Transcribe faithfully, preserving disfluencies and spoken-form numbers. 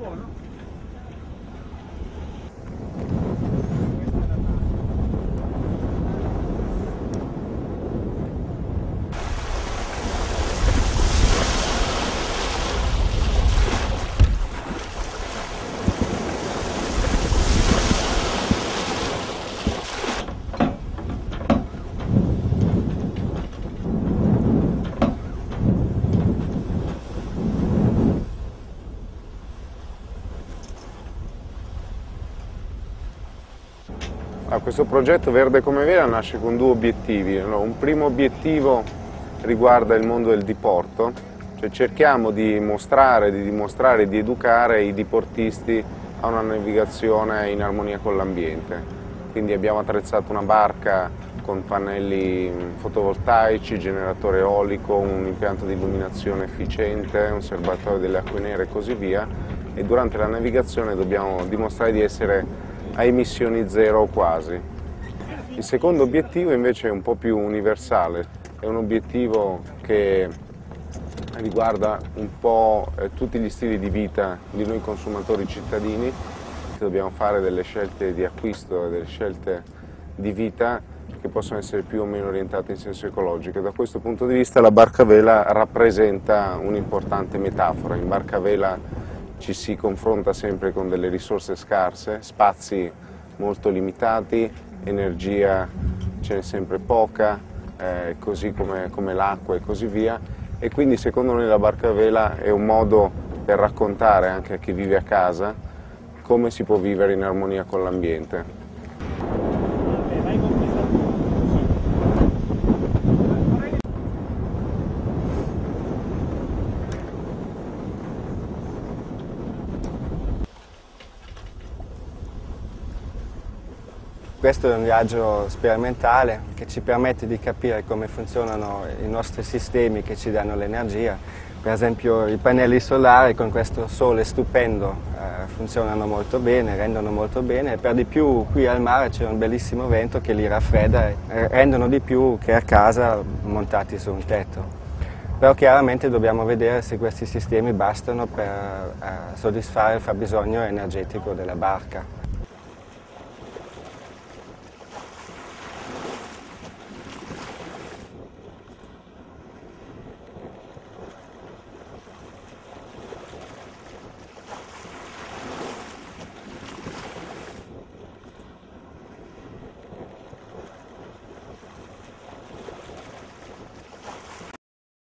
Questo progetto Verde come Vela nasce con due obiettivi. Un primo obiettivo riguarda il mondo del diporto, cioè cerchiamo di mostrare, di dimostrare, di educare i diportisti a una navigazione in armonia con l'ambiente. Quindi abbiamo attrezzato una barca con pannelli fotovoltaici, generatore eolico, un impianto di illuminazione efficiente, un serbatoio delle acque nere e così via, e durante la navigazione dobbiamo dimostrare di essere a emissioni zero o quasi. Il secondo obiettivo invece è un po' più universale, è un obiettivo che riguarda un po' eh, tutti gli stili di vita di noi consumatori cittadini. Dobbiamo fare delle scelte di acquisto e delle scelte di vita che possono essere più o meno orientate in senso ecologico. Da questo punto di vista la barca a vela rappresenta un'importante metafora. In barca a vela ci si confronta sempre con delle risorse scarse, spazi molto limitati, energia ce n'è sempre poca, eh, così come, come l'acqua e così via, e quindi secondo noi la barca a vela è un modo per raccontare anche a chi vive a casa come si può vivere in armonia con l'ambiente. Questo è un viaggio sperimentale che ci permette di capire come funzionano i nostri sistemi che ci danno l'energia. Per esempio i pannelli solari con questo sole stupendo eh, funzionano molto bene, rendono molto bene, e per di più qui al mare c'è un bellissimo vento che li raffredda e eh, rendono di più che a casa montati su un tetto. Però chiaramente dobbiamo vedere se questi sistemi bastano per eh, soddisfare il fabbisogno energetico della barca.